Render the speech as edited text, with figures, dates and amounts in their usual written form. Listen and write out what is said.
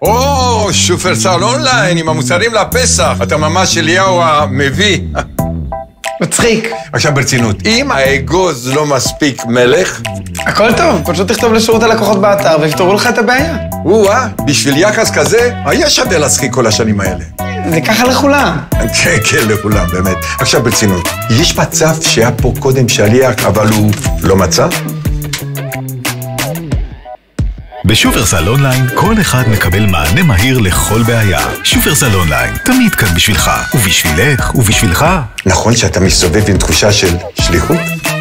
או, שופרסל אונליין עם המוצרים לפסח. אתה ממש אליהו המביא. מצחיק. עכשיו ברצינות, אם האגוז לא מספיק מלך... הכל טוב, פשוט תכתוב לשירות הלקוחות באתר ויפתרו לך את הבעיה. בשביל יחס כזה, היה שווה להצחיק כל השנים האלה. זה ככה לכולם. כן, כן, לכולם, באמת. עכשיו ברצינות, יש מצב שהיה פה קודם שליח, אבל הוא לא מצא? בשופרסל אונליין כל אחד מקבל מענה מהיר לכל בעיה. שופרסל אונליין, תמיד כאן בשבילך, ובשבילך, ובשבילך. נכון שאתה מסתובב עם תחושה של שליחות?